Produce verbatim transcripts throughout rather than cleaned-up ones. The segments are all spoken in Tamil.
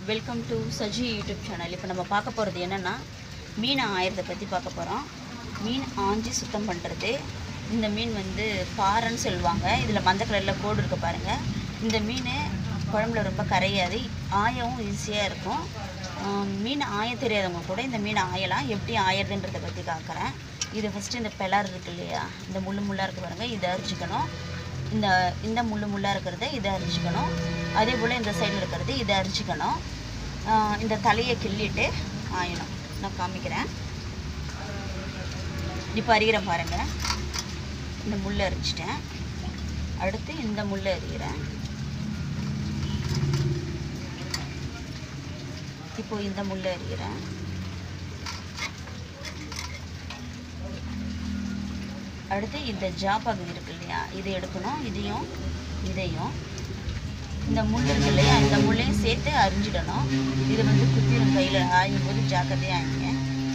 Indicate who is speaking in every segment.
Speaker 1: Welcome to Saji YouTube channel. இப்போ நம்ம பார்க்க போகிறது என்னென்னா, மீன் ஆயிரத்தை பற்றி பார்க்க போகிறோம். மீன் ஆஞ்சி சுத்தம் பண்ணுறது. இந்த மீன் வந்து பாறைன்னு சொல்லுவாங்க. இதில் மஞ்சள் கலரில் கோடு இருக்க பாருங்கள். இந்த மீன் குழம்புல ரொம்ப கரையாது, ஆயவும் ஈஸியாக இருக்கும். மீன் ஆய தெரியாதவங்க கூட இந்த மீன் ஆயலாம். எப்படி ஆயறதுன்றதை பற்றி காக்கிறேன். இது ஃபஸ்ட்டு இந்த பெலார் இருக்குது இல்லையா, இந்த முள்ளு முள்ளாக இருக்குது பாருங்கள், இதை அரிச்சிக்கணும். இந்த இந்த முள்ளு முள்ளாக இருக்கிறத இதை அரிச்சிக்கணும். அதே போல் இந்த சைடில் இருக்கிறது இதை அரிச்சிக்கணும். இந்த தலையை கிள்ளிட்டு ஆயணும். நான் காமிக்கிறேன். இப்போ அரிகிறேன் பாருங்கள். இந்த முள்ளை அரிச்சிட்டேன். அடுத்து இந்த முள்ளை அரிகிறேன். இப்போ இந்த முள்ளை அரிகிறேன். அடுத்து இந்த ஜா பகுதி இருக்கு இல்லையா, இதை எடுக்கணும். இதையும் இதையும் இந்த முள் இருக்கு இல்லையா, இந்த முள்ளையும் சேர்த்து அரிஞ்சிடணும். இது வந்து குத்திரும் கையில் ஆயும் போது ஜாக்கிரதையாக ஆயிங்க.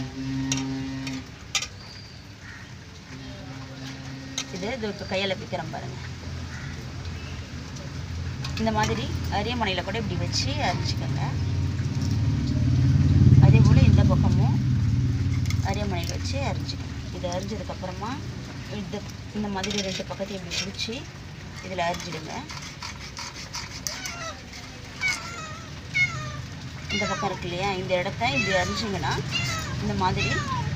Speaker 1: இது இது இப்போ கையில் பிக்கிறேன் பாருங்கள். இந்த மாதிரி அரியமனையில் கூட இப்படி வச்சு அரிச்சிக்கோங்க. அதே போல் இந்த பக்கமும் அரியமனையில் வச்சு அரிஞ்சிக்கணும். இதை அரிஞ்சதுக்கப்புறமா இது இந்த மாதிரி ரெண்டு பக்கத்தையும் இப்படி பிடிச்சி இதில் அரிஞ்சிடுங்க. இந்த பக்கம் இருக்கு இல்லையா, இந்த இடத்த இப்படி அரிஞ்சிங்கன்னா இந்த மாதிரி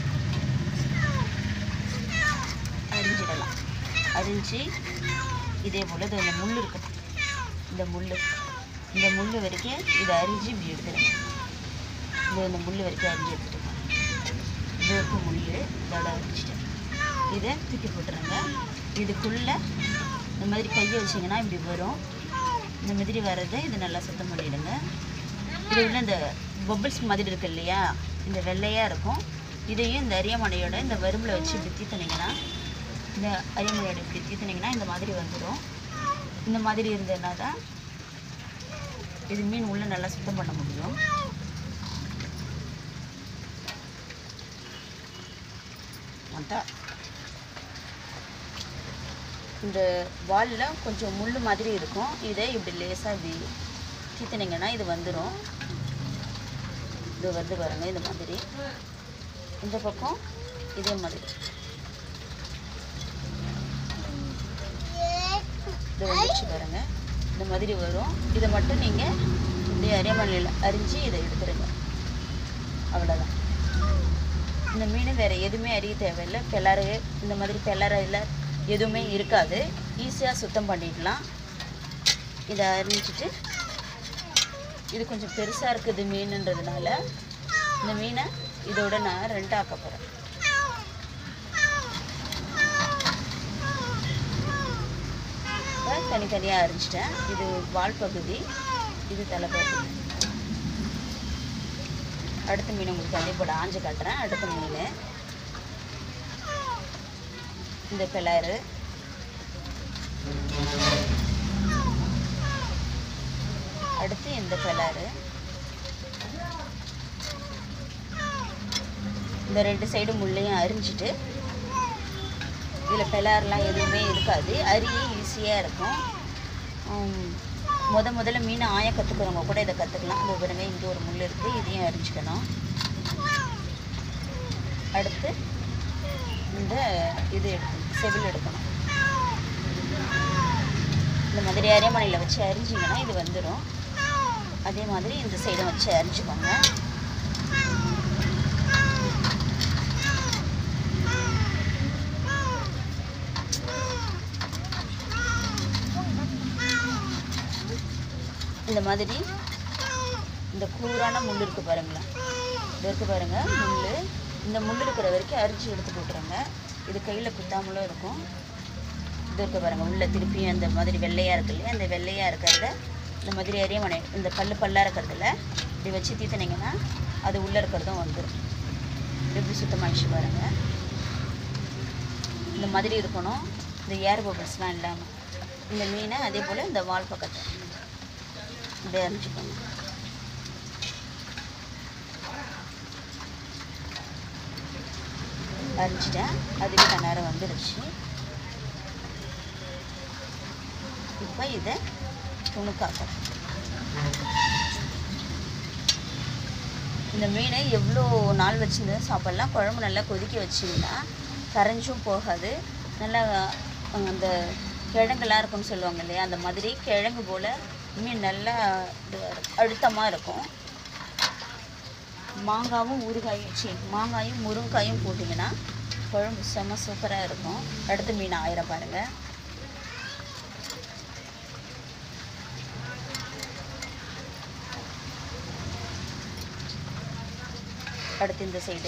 Speaker 1: அரிஞ்சிடலாம். அரிஞ்சு இதே போல் இது இந்த முள் இருக்குது, இந்த முள் இந்த முள் வரைக்கும் இதை அரிஞ்சு இப்படி எடுத்துடுங்க. இது இந்த முள் வரைக்கும் அரிஞ்சு எடுத்துடுங்க. இது இருக்க முள் இதோட அரிஞ்சிட்டேன். இதை தூக்கி போட்டுருங்க. இதுக்குள்ளே இந்த மாதிரி கையை வச்சிங்கன்னா இப்படி வரும். இந்த மாதிரி வர்றதை இது நல்லா சுத்தம் பண்ணிவிடுங்க. இது உள்ள இந்த பபிள்ஸ் மாதிரி இருக்குது இல்லையா, இந்த வெள்ளையாக இருக்கும். இதையும் இந்த அரியமனையோட இந்த வறும்பில் வச்சு இப்படி தீத்தினீங்கன்னா, இந்த அரியமனையோட இப்படி தீத்தினீங்கன்னா இந்த மாதிரி வந்துடும். இந்த மாதிரி இருந்ததுனா தான் இது மீன் உள்ளே நல்லா சுத்தம் பண்ண முடியும். இந்த வாலில் கொஞ்சம் முள் மாதிரி இருக்கும். இதை இப்படி லேசாக இப்படி தீத்தினீங்கன்னா இது வந்துடும். இது வந்து பாருங்கள். இந்த மாதிரி இந்த பக்கம் இதே மாதிரி இது வந்துச்சு பாருங்கள். இந்த மாதிரி வரும். இதை மட்டும் நீங்கள் இப்படி அரியமனையில் அரிஞ்சு இதை எடுத்துருங்க. அவ்வளோதான். இந்த மீன் வேறு எதுவுமே அறிய தேவையில்லை. பெலாறு இந்த மாதிரி பெலாரில் எதுவுமே இருக்காது. ஈஸியாக சுத்தம் பண்ணிடலாம். இதை அரிஞ்சிட்டு இது கொஞ்சம் பெருசாக இருக்குது மீனுன்றதுனால இந்த மீனை இதோட நான் ரெண்டாக ஆக்க போகிறேன். தனித்தனியாக அரிஞ்சிட்டேன். இது வால் பகுதி, இது தலை பகுதி. அடுத்த மீன் உங்களுக்கு அதே போல் ஆஞ்சு காட்டுறேன். அடுத்த மீன் இந்த பெலாறு, அடுத்து இந்த பெலாறு. இந்த ரெண்டு சைடு முள்ளையும் அரிஞ்சிட்டு இதில் பெலாரெலாம் எதுவுமே இருக்காது. அரிய ஈஸியாக இருக்கும். முத முதல்ல மீனை ஆய கற்றுக்கிறவங்க கூட இதை கற்றுக்கலாம். அந்த பாருங்க, இங்கே ஒரு முள் இருக்குது, இதையும் அரிஞ்சிக்கணும். அடுத்து இந்த இது எடுக்கணும், செவில் எடுக்கணும். இந்த மாதிரி அரியமனையில் வச்சு அரிஞ்சிங்கன்னா இது வந்துடும். அதே மாதிரி இந்த சைடும் வச்சு அரிஞ்சுக்கோங்க. இந்த மாதிரி இந்த கூரான முள் இருக்குது பாருங்களேன், இது இருக்குது பாருங்கள் முள். இந்த முள் இருக்கிற வரைக்கும் அரிச்சு எடுத்து போட்டுருங்க. இது கையில் குத்தாமலும் இருக்கும். இது இருக்க பாருங்கள் உள்ள திருப்பியும் அந்த மாதிரி வெள்ளையாக இருக்கு இல்லையா, அந்த வெள்ளையாக இருக்கிறத இந்த மாதிரி அரியமனை இந்த பல்லு பல்லாக இருக்கிறதுல இப்படி வச்சு தீத்தினீங்கன்னா அது உள்ளே இருக்கிறதும் வந்துடும். எப்படி சுத்தமாகிடுச்சு பாருங்கள். இந்த மாதிரி இருக்கணும். இந்த ஏர் பபிள்ஸ்லாம் இல்லாமல் இந்த மீனை அதே போல் இந்த வால் பக்கத்தை இப்படி அரிஞ்சிக்கோங்க. அரிஞ்சிட்டேன். அதுவே நேரம் வந்துடுச்சு. இப்போ இதை துணுக்காக்கணும். இந்த மீனை எவ்வளோ நாள் வச்சுருந்து சாப்பிட்லாம். குழம்பு நல்லா கொதிக்க வச்சிங்கன்னா கரைஞ்சும் போகாது. நல்லா அந்த கிழங்குலாம் இருக்குன்னு சொல்லுவாங்க இல்லையா, அந்த மாதிரி கிழங்கு போல் மீன் நல்லா இது அழுத்தமாக இருக்கும். மாங்காயும் ஊறுகாயும் சி மாங்காயும் முருங்காயும் போட்டிங்கன்னா குழம்பு செம்ம சூப்பராக இருக்கும். அடுத்த மீன் ஆயிரம் பாருங்கள். அடுத்து இந்த சைடு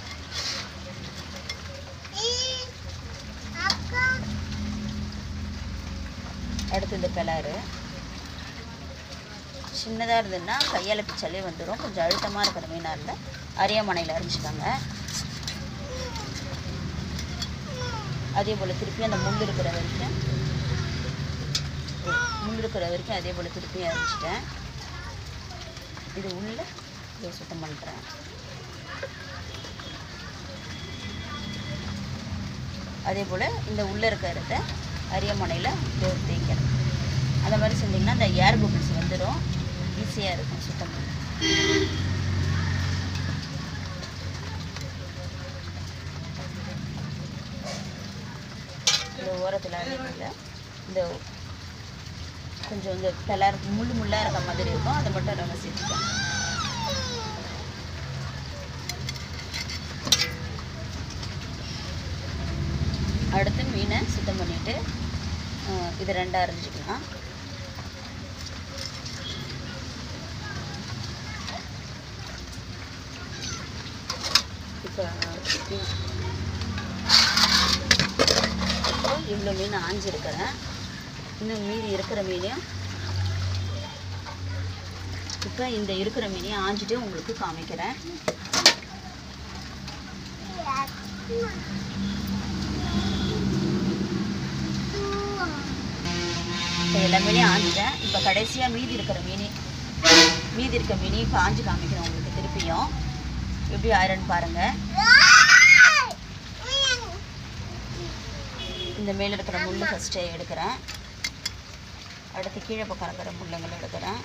Speaker 1: அடுத்து இந்த கிளாறு சின்னதாக இருந்ததுன்னா கையால் பிச்சாலே வந்துடும். கொஞ்சம் அழுத்தமாக இருக்கிற மீனாக இருந்தால் அரியாமனையில் அரிஞ்சிட்டாங்க. அதே போல் திருப்பி அந்த முள் இருக்கிற வரைக்கும் முள் இருக்கிற வரைக்கும் அதே போல் திருப்பி அரிஞ்சிட்டேன். இது உள்ள இதை சுத்தம் பண்ணுறேன். அதே போல் இந்த உள்ளே இருக்கிறத அரியாமனையில் தேய்க்கிறேன். அந்த மாதிரி செஞ்சிங்கன்னா அந்த ஏர் பபிள்ஸ் வந்துடும். ஈஸியாக இருக்கும் சுத்தம் பண்ண. இந்த ஓரத்தில் அடிக்கல இந்த கொஞ்சம் இந்த கலர் முள் முள்ளாக இருக்க மாதிரி இருக்கும். அதை மட்டும் நம்ம சேர்த்துக்கலாம். அடுத்து மீனை சுத்தம் பண்ணிவிட்டு இது ரெண்டாக அரிஞ்சிக்கலாம். இப்போ இவ்வளோ மீன் ஆஞ்சிருக்கிறேன். இன்னும் மீதி இருக்கிற மீனையும் இப்போ இந்த இருக்கிற மீனையும் ஆஞ்சிட்டு உங்களுக்கு காமிக்கிறேன். இப்போ எல்லா மீனையும் ஆஞ்சிட்டேன். இப்போ கடைசியாக மீதி இருக்கிற மீன் மீதி இருக்க மீனையும் இப்போ ஆஞ்சி காமிக்கிறேன் உங்களுக்கு. திருப்பியும் எப்படி ஆயிரன்னு பாருங்கள். இந்த மேலே இருக்கிற முள் ஃபஸ்ட்டு எடுக்கிறேன். அடுத்து கீழே பக்கம் இருக்கிற முள்ளுங்கள் எடுக்கிறேன்.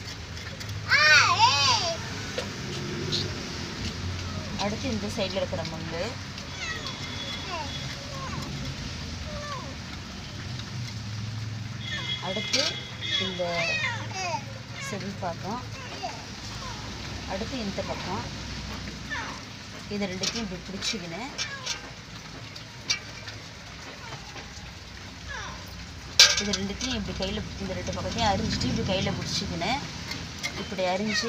Speaker 1: அடுத்து இந்த சைடில் இருக்கிற முள், அடுத்து இந்த செல் பக்கம், அடுத்து இந்த பக்கம். இது ரெண்டுத்தையும் இப்படி பிடிச்சிக்கின்னு இது ரெண்டுத்தையும் இப்படி கையில் இந்த ரெண்டு பக்கத்தையும் அரிஞ்சிட்டு இப்படி கையில் பிடிச்சிக்கின்னு இப்படி அரிஞ்சு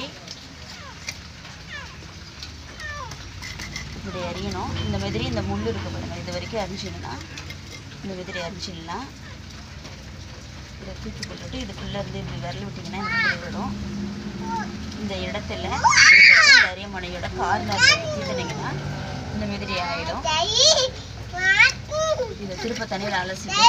Speaker 1: இப்படி அரியணும். இந்த மாதிரி இந்த முள் இருக்க பாருங்கள், இது வரைக்கும் அரிஞ்சிடலாம். இந்த மாதிரி அரிஞ்சிடலாம். இதை தூக்கி போட்டுட்டு இதுக்குள்ளே இருந்து இப்படி விரல் விட்டிங்கன்னா இந்த மாதிரி வரும். இந்த இடத்துல இருக்கிறது இந்த அரியமனையோட கார்னர் தீட்டினீங்கன்னா இந்த மாதிரி ஆகிடும். இதை திருப்ப தண்ணியில் அலசிட்டு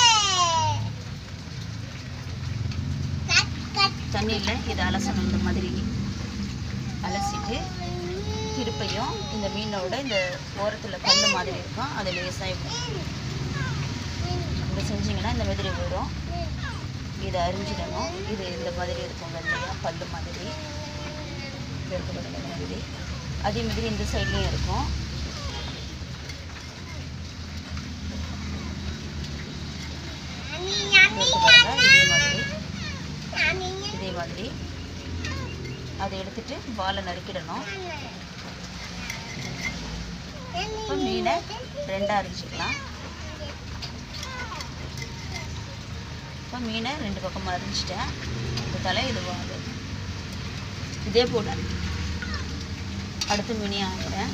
Speaker 1: தண்ணியில் இதை அலசணும். இந்த மாதிரி அலசிட்டு திருப்பையும் இந்த மீனோட இந்த ஓரத்தில் கல் மாதிரி இருக்கும், அது லேசாக இப்படி செஞ்சிங்கன்னா இந்த மாதிரி வரும். இதை அரிஞ்சிடணும். இது இந்த மாதிரி இருக்கும் வெள்ளையாக பல்லு மாதிரி இருக்கப்படுற மாதிரி. அதே மாதிரி இந்த சைட்லேயும் இருக்கும். இதே மாதிரி இதே மாதிரி அதை எடுத்துட்டு வாலை நறுக்கிடணும். இப்போ மீனை ரெண்டாக அரிஞ்சிக்கலாம். இப்போ மீனை ரெண்டு பக்கமாக அரிஞ்சிட்டேன். இந்த தலை இது வாங்க. இதே போல் அடுத்த மீனையும் ஆகிறேன்.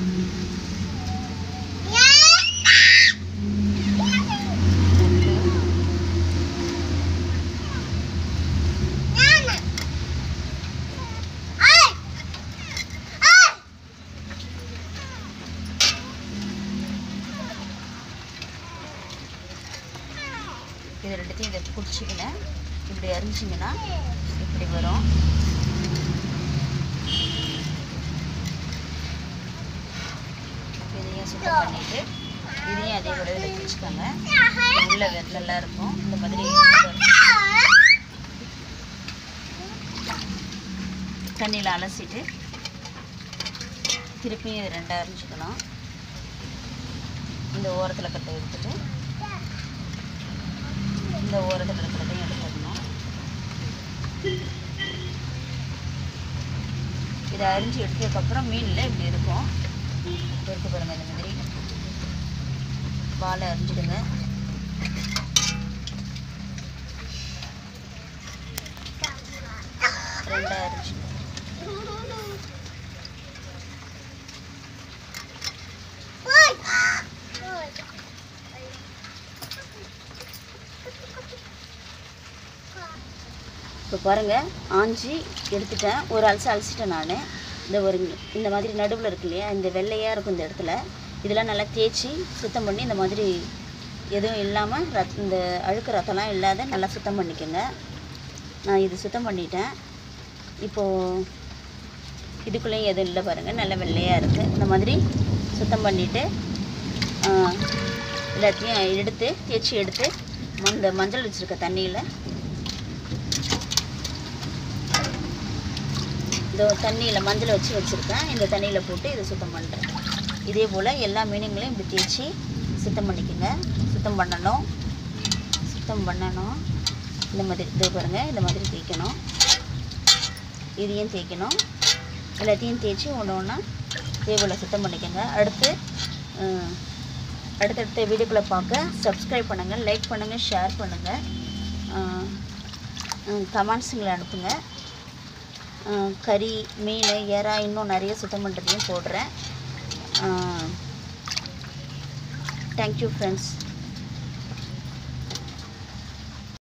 Speaker 1: இது ரெண்டுத்தையும் இதை பிடிச்சிக்கினேன். இப்படி அரிஞ்சிங்கன்னா இப்படி வரும். இதையும் சுத்தம் பண்ணிவிட்டு இதையும் அதே விட இதில் பிடிச்சிக்கோங்க. உள்ள வெள்ளெல்லாம் இருக்கும். இந்த மாதிரி தண்ணியில் அலசிட்டு திருப்பியும் இது ரெண்டாக அரிஞ்சிக்கலாம். இந்த ஓரத்தில் கட்டை எடுத்துட்டு இந்த ஓரத்தில் இருக்கிறதையும் எடுத்துடணும். இதை அரிஞ்சு எடுத்ததுக்கப்புறம் மீனில் இப்படி இருக்கும். எடுத்து பாருங்கள், இந்த மாதிரி வாழை அரிஞ்சிடுங்க. ரெண்டாக அரிஞ்சு இப்போ பாருங்கள், ஆஞ்சி எடுத்துட்டேன். ஒரு அலசு அலசிட்டேன் நான். இந்த ஒரு இந்த மாதிரி நடுவில் இருக்கு இல்லையா, இந்த வெள்ளையாக இருக்கும் இந்த இடத்துல, இதெல்லாம் நல்லா தேய்ச்சி சுத்தம் பண்ணி இந்த மாதிரி எதுவும் இல்லாமல் ரத் இந்த அழுக்கு ரத்தம்லாம் இல்லாத நல்லா சுத்தம் பண்ணிக்கோங்க. நான் இது சுத்தம் பண்ணிட்டேன். இப்போது இதுக்குள்ளேயும் எதுவும் இல்லை பாருங்கள், நல்ல வெள்ளையாக இருக்குது. இந்த மாதிரி சுத்தம் பண்ணிவிட்டு எல்லாத்தையும் எடுத்து தேய்ச்சி எடுத்து இந்த மஞ்சள் வச்சுருக்க தண்ணியில் இந்த தண்ணியில் மஞ்சள் வச்சு வச்சுருக்கேன். இந்த தண்ணியில் போட்டு இதை சுத்தம் பண்ணுறேன். இதே போல் எல்லா மீனுங்களையும் இப்படி தேய்ச்சி சுத்தம் பண்ணிக்கோங்க. சுத்தம் பண்ணணும் சுத்தம் பண்ணணும் இந்த மாதிரி இதே பாருங்கள், இந்த மாதிரி தேய்க்கணும். இதையும் தேய்க்கணும். எல்லாத்தையும் தேய்ச்சி ஒன்று ஒன்றா இதே போல் சுத்தம் பண்ணிக்கோங்க. அடுத்து அடுத்தடுத்த வீடியோக்களை பார்க்க சப்ஸ்கிரைப் பண்ணுங்கள், லைக் பண்ணுங்கள், ஷேர் பண்ணுங்கள், கமெண்ட்ஸுங்களை அனுப்புங்க. கறி, மீன், எறா இன்னும் நிறைய சுத்தம் பண்ணுறதையும் போடுறேன். Thank you friends.